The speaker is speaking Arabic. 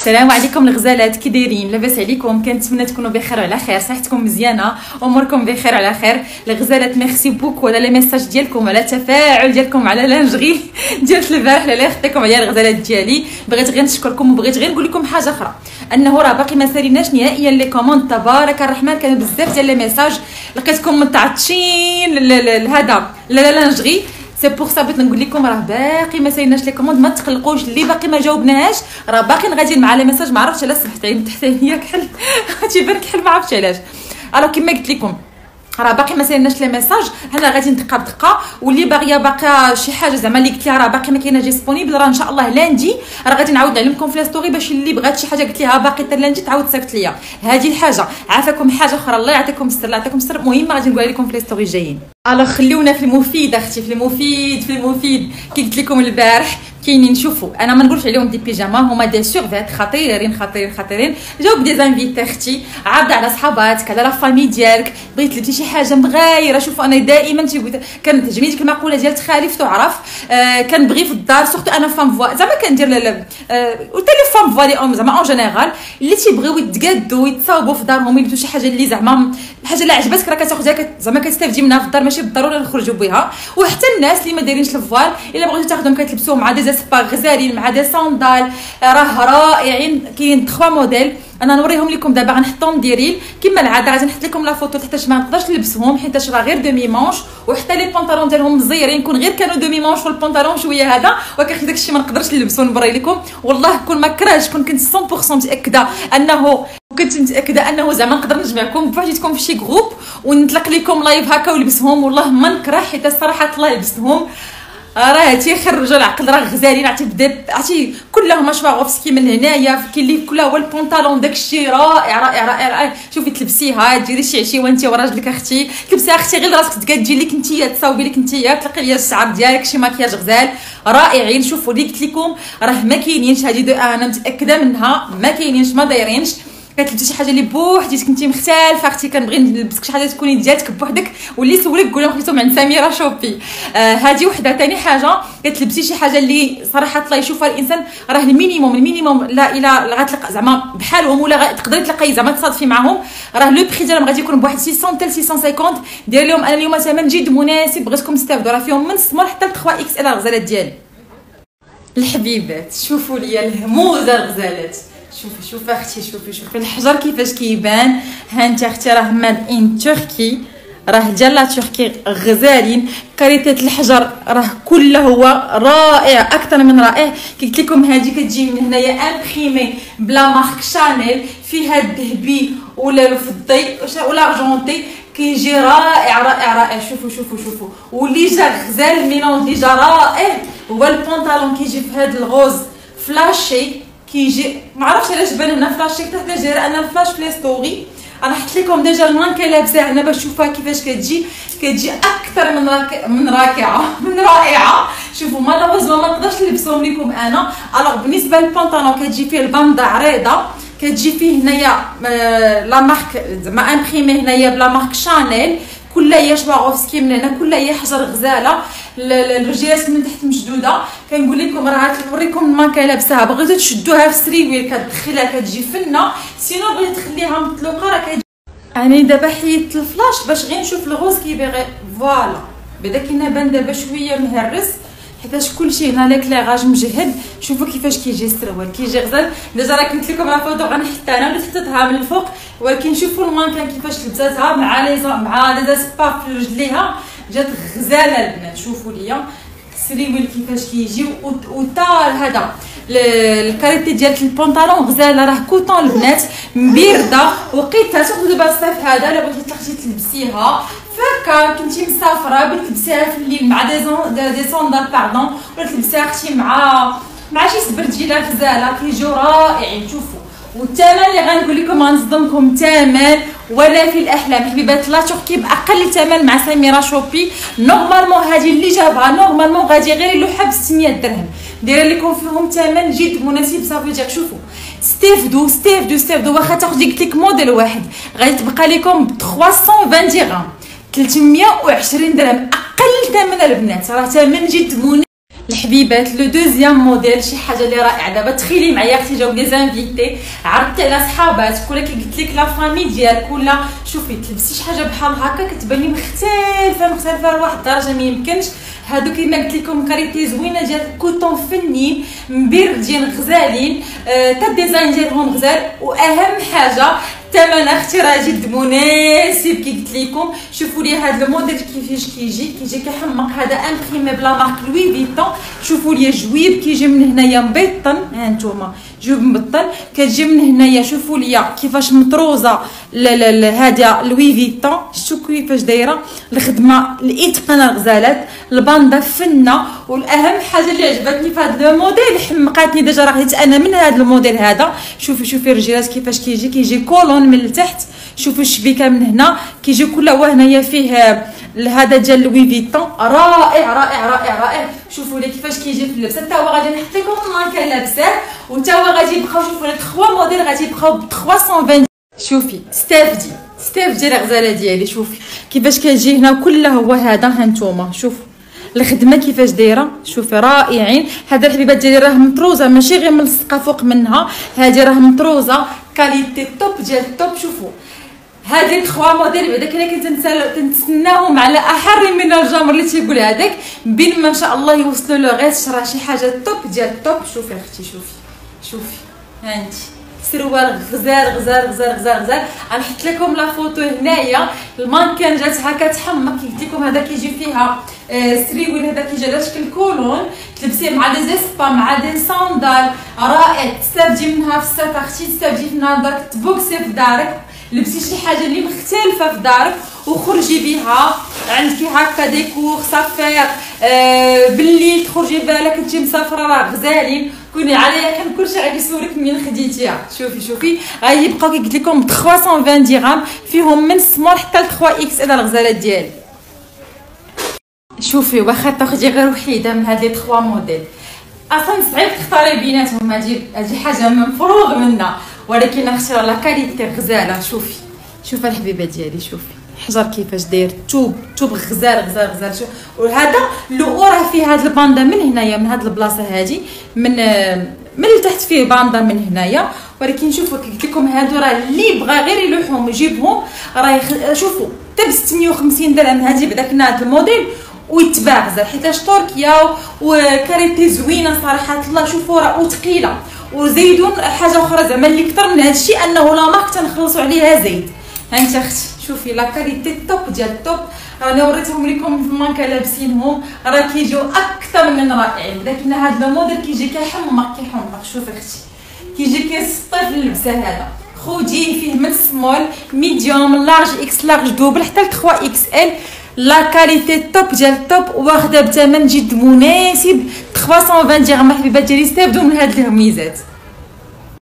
السلام عليكم الغزالات، كي دايرين؟ لاباس عليكم؟ كنتمنى تكونوا بخير وعلى خير، صحتكم مزيانه، اموركم بخير وعلى خير. الغزالات ميرسي بوكو على لي ميساج ديالكم، على التفاعل ديالكم على لانجري ديالت البارح اللي خديتكم عليا الغزالات ديالي. بغيت غير نشكركم وبغيت غير نقول لكم حاجه اخرى، انه راه باقي ما ساليناش نهائيا لي كوموند. تبارك الرحمن كانوا بزاف ديال لي ميساج لقيتكم متعطشين لهذا لانجري. سي بور سا بغيت نقول لكم راه باقي ما ساليناش لي كوموند، ما تقلقوش. اللي باقي ما جاوبناهاش راه باقي غاديين مع لي ميساج. ما عرفتش علاش سمحت عين تحت هي كحل تيبان كحل، ما عرفتش علاش. الو كما قلت لكم راه باقي ما ساليناش لي ميساج، حنا غادي دقه بدقه. واللي باقيه شي حاجه زعما اللي قلت لها راه باقي ما كاينه ديسپونيبل، راه ان شاء الله لاندي راه غادي نعاود نعلمكم في ستوري، باش اللي بغات شي حاجه قلت لها باقي حتى لاندي تعاود تصيفط ليا. هذه الحاجه عافاكم. حاجه اخرى الله يعطيكم السر، الله يعطيكم السر، مهمه غادي نقولها لكم في ستوري جايين. الو خليونا في المفيد اختي، في المفيد كي قلت لكم البارح. كاينين شوفوا انا ما نقولش عليهم دي بيجاما، هما دي سورفيت خطيرين. جاوب دي زانفيت اختي، عرض على صحاباتك على لا فامي ديالك، بغيت لبسي شي حاجه مغايره. شوفوا انا دائما كانت تعجبني ديك المقوله ديال تخالف تعرف. كنبغي في الدار سورتو انا فام فوا زعما كندير وتا لي فام فوا زعما اون جينيرال اللي تيبغيو يتقادوا ويتصاوبوا في دارهم، يلبسوا شي حاجه اللي زعما الحاجه اللي عجبتك راه كتاخذها زعما كتستافدي منها في الدار، ماشي بالضروره نخرجوا بها. وحتى الناس اللي ما دايرينش الفوال الا بغيتو تاخذهم كتلبسوهم مع دي سبا غزالين مع دي صندال راه رائعين. كاين 3 موديل انا نوريهم لكم دابا، غنحطهم ديريل كما العاده. غادي نحط لكم لا فوتو حتى ما نقدرش نلبسهم حيت راه غير دومي مونش، وحتى لي بونطالون ديالهم مزيرين. كون غير كانوا دومي مونش والبونطالون شويه هذا ولكن داكشي ما نقدرش نلبسو. نوري لكم والله كون ما كرهتش، كنت 100% متاكده انه زعما نقدر نجمعكم بوحديتكم في شي جروب ونطلق لكم لايف هكا ولبسهم. والله ما نكره حيت الصراحه الله لبسهم راه تيخرجوا العقل، راه غزالين. عرفتي كلهم شواغوفسكي من هنايا، كاين اللي كلها هو البونطالون داكشي رائع. شوفي تلبسيها ديري شي عشيوه انت وراجلك اختي، تلبسيها اختي غير راسك تقادي لك انت، تصاوبي لك انت، تلقي ليا الشعر ديالك شي ماكياج غزال رائعين. شوفوا اللي قلت لكم راه ما كاينينش هذه انا متاكده منها، ما كاينينش ما دايرينش. كتلبسي شي حاجه اللي بوحديتك انت مختلفه اختي، كنبغي نلبسك شي حاجه تكوني ديالك بوحدك. واللي سولك قول لهم خديتهم عند سميره شوبي. هذه وحده. ثاني حاجه كتلبسي شي حاجه اللي صراحه الله يشوفها الانسان، راه المينيموم لا الى غتلقى زعما بحالهم ولا تقدري تلقاي زعما تصادفي معهم. راه لو بري ديالهم غادي يكون بواحد 600 حتى 650. دير لهم انا اليوم ثمن جد مناسب، بغيتكم تستافدوا. راه فيهم من سمول حتى ل 3 اكس ال الغزالات ديالي الحبيبات. شوفوا ليا الهموزه الغزالات. شوفي اختي، شوفي الحجر كيفاش كيبان. ها انت اختي راه ماد ان تركي، راه ديال لا تركي غزالين. كاليتي الحجر راه كله هو رائع اكثر من رائع. قلت لكم هذه كتجي من هنايا امبريمي بلا مارك شانيل، فيها الذهبي ولا الفضي ولا ارجونتي، كيجي رائع. شوفوا واللي جا غزال الميلونج اللي جا رائع هو البونطالون، كيجي في هذا الغوز فلاشي، كيجي ما عرفتش علاش بان هنا فلاشي حتى جا انا الفلاش في لي ستوري. انا حطيت لكم ديجا المانكه لابسه هنا باش تشوفوها كيفاش كتجي اكثر من رائعه. شوفوا مالوغوزمون ما نقدرش نلبسهم لكم انا. الوغ بالنسبه للبونطالون كتجي فيه الباندا عريضه، كتجي فيه هنايا لا مارك زعما امبريمي هنايا بلا مارك شانيل، كلها هي شواغوفسكي من هنا، كلها هي حجر غزاله. الرجيات من تحت مشدوده. كنقول لكم راه نوريكم الماركه لابساها، بغيتو تشدوها في سريويل كتدخلها كتجي فنه، سينو بغيتي تخليها مطلوقه راه يعني دابا حيدت الفلاش باش غير نشوف الغوز كيبغي فوالا. بدا كيبان دابا شويه مهرس حيتاش كلشي هنا ليكليغاج مجهد. شوفوا كيفاش كيجي السروال، كيجي غزال. ديجا راه قلت لكم راه فوتو غنحطها انا ولا حطيتها من الفوق، ولكن شوفوا المانكان كيفاش لبساتها مع لي سبا في رجليها، جات غزاله البنات. شوفوا ليا السريويل كيفاش كيجي وتا هذا الكاريتي ديال البونطالون غزاله، راه كوطون البنات بارده وقيتها. سورتو دابا الصيف هذا الا بغيتي تلقيتي تلبسيها فكا كنتي مسافره بغيتي تلبسيها في الليل مع دي صوندال ولا تلبسيها اختي مع شي سبرجيله غزاله، كيجيو رائعين. شوفوا والثمن اللي غنقول لكم غنصدمكم ثمن ولا في الاحلام حبيبات. لا تركي باقل ثمن مع سميره شوبي. نورمالمون هذه اللي جابها نورمالمون غادي غير يلوحها ب 600 درهم، دايره لكم فيهم ثمن جد مناسب. صافي ديك شوفوا استفدوا. واخا تاخدي قلت لك موديل واحد غادي تبقى لكم ب 320 درهم، 320 درهم اقل ثمن البنات. راه ثمن جد مناسب. الحبيبات لو دوزيام موديل شي حاجه اللي رائعه. دابا تخيلي معايا اختي جاو لي زانفيتي، عرضتي على صحاباتك ولا كي قلت لك لا فامي ديالك، ولا شوفي تلبسي شي حاجه بحال هكا كتباني مختلفه لواحد الدرجه ما يمكنش. هادو كيما قلت لكم كاريتي زوينه ديال كوطون فنين مبردين غزالين، تا الديزاين ديالهم غزال، واهم حاجه الثمن اختي راه جد مناسب كي قلت لكم. شوفوا لي هذا الموديل كيفاش كيجي كيحمق. هذا امبريمي بلا مارك لوي فيتون. شوفوا لي جويب كيجي من هنايا مبطن، ها انتوما جويب مبطن كتجي من هنايا. شوفوا لي كيفاش مطروزه هذا لوي فيتون، شوفوا كيفاش دايره الخدمه، الاتقان الغزالات، الباندا فنه. والاهم حاجه اللي عجبتني في هذا الموديل حمقاتني ديجا، راه خديت انا من هذا الموديل هذا. شوفي الرجالات كيفاش كيجي كولون من التحت. شوفوا الشبيكه من هنا كيجي كل هنايا فيه هذا ديال لوي فيتون، رائع رائع رائع رائع. شوفوا لي كيفاش كيجي في اللبسه. حتى هو غادي نحط لكم الماركه لابساه، وحتى هو غادي يبقاو. شوفوا لي 3 موديل غادي يبقاو ب 320. شوفي ستاف ديال الغزاله ديالي. شوفي كيفاش كيجي هنا كله هو هذا، ها نتوما شوفوا الخدمه كيفاش دايره. شوفي رائعين. هذا الحبيبات ديالي راه مطروزه ماشي غير ملصقه فوق منها، هذه راه مطروزه كاليتي توب ديال التوب. شوفوا هذه 3 موديل بعدا كنا كنتسناهم على احر من الجمر اللي تيقول هذاك، بين ما شاء الله يوصلوا له غير راه شي حاجه توب ديال التوب. شوفي اختي شوفي ها انت سروال غزال. غنحط لكم لا فوتو هنايا. المانكان جاتها كتحمق قلت لكم. هذا كيجي فيها سريويل، هذا كيجي على شكل كولون، تلبسيه مع دي زيسبا مع دي صندال، رائع. تستافدي منها في الصيف اختي، تستافدي منها دارك تبوكسي في دارك، لبسي شي حاجه اللي مختلفه في دارك وخرجي بها. عندك هكا ديكور صافير بالليل تخرجي بها، لا كنتي مسافره راه غزالين. كوني على يقين كلشي غادي يسولك منين خديتيها. شوفي غادي يبقاو كي قلت لكم 320 درهم، فيهم من سمول حتى ل 3 اكس ال الغزالات ديالي. شوفي واخا تاخدي غير وحيده من هاد لي 3 موديل اصلا صعيب تختاري بيناتهم، هادي حاجه مفروغ منها، ولكن اختي لا كاليتي غزاله. شوفي الحبيبه ديالي، شوفي الحجر كيفاش داير، توب غزال. شوف وهذا اللو راه فيه هاد الباندا من هنايا، من هاد البلاصه هادي من التحت فيه باندا من هنايا. ولكن شوفوا قلت لكم هادو راه اللي بغى غير يلوحهم يجيبهم راه شوفوا حتى ب 650 درهم. هادي بعدا كنا هاد الموديل ويتباع غزال حيتاش تركيا وكاريتي زوينه صراحه الله. شوفوا راه وثقيله، وزيدون حاجه اخرى زعما اللي اكثر من هذا الشيء انه لا مارك تنخلصوا عليها زيت. ها انت اختي شوفي لا كاليتي توب ديال التوب. انا وريتهم لكم في المانكا لابسينهم راه كيجيو اكثر من رائعين. لكن هذا الموديل كيجي كيحمق. شوفي اختي كيجي كيسطي في اللبسه. هذا خديه فيه من سمول ميديوم لارج اكس لارج دوبل حتى ل 3 اكس ال. لا كاليتي توب ديال التوب، واخده بثمن جد مناسب 320 درهم. حبيبات ديالي استافدوا من هاد الهميزات.